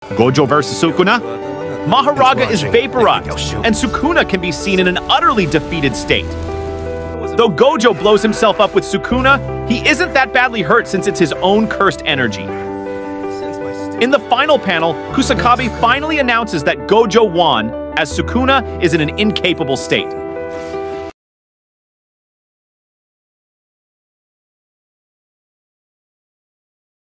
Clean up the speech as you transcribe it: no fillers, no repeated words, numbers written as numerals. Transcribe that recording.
Gojo versus Sukuna. Maharaga is vaporized, and Sukuna can be seen in an utterly defeated state. Though Gojo blows himself up with Sukuna, he isn't that badly hurt since it's his own cursed energy. In the final panel, Kusakabe finally announces that Gojo won, as Sukuna is in an incapable state.